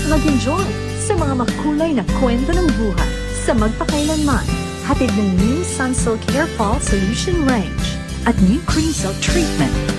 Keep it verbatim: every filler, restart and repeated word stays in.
Mag-enjoy sa mga makulay na kwento ng buhay sa magpakailanman. Hatid ng new Sunsilk Hair Fall Solution Range at new Cream Silk Treatment